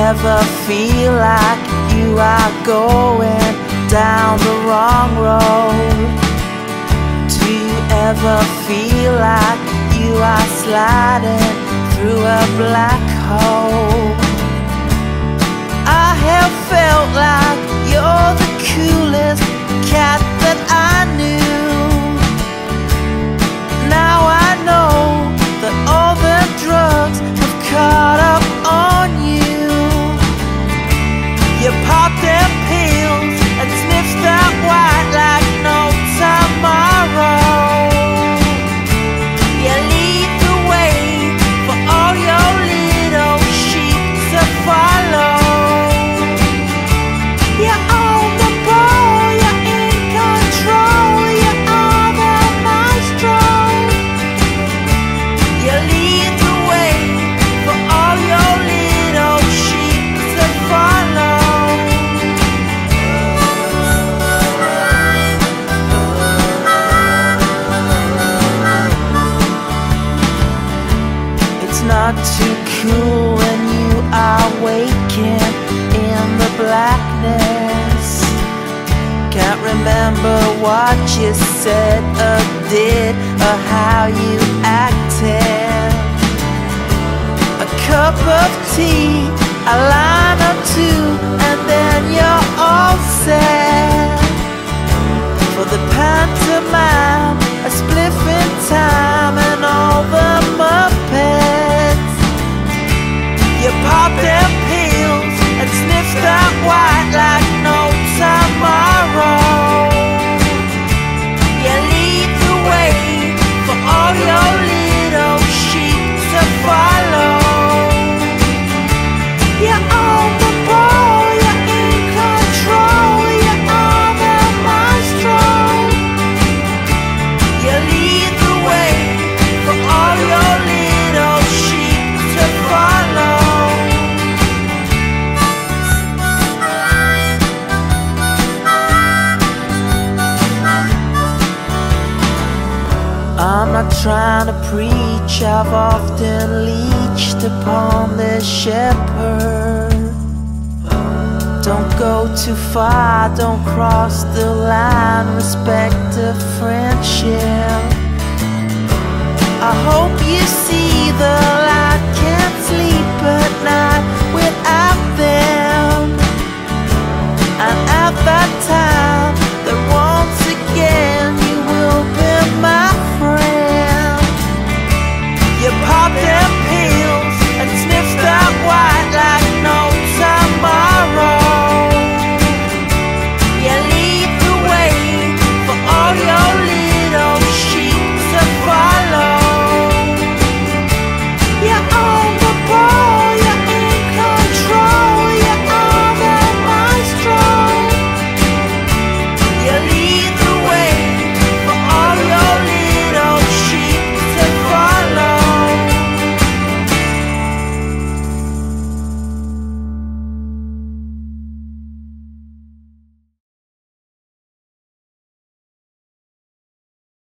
ever feel like you are going down the wrong road? Do you ever feel like you are sliding through a black hole? I have felt like you're the coolest cat that I knew. Now I know that all the drugs have caught up on you. You pop them pills and sniff that white like no tomorrow. You lead the way for all your little sheep to follow. You're on the ball, you're in control, you are the maestro. You lead the way for all your little sheep to follow. It's not too cool when you are waking in the blackness. Can't remember what you said or did or how you acted. A cup of tea, a line or two, and then you're all set for the pantomime, a spliff in time, and all the Muppets. You pop them pills and sniff that white like no tomorrow. You lead the way for all your little sheep to follow. You're on the ball, you're in control, you are the maestro. You lead the way for all your little sheep to follow. I'm not trying to preach, I've often leeched upon this shepherd. Don't go too far, don't cross the line, respect a friendship. I hope you see the light.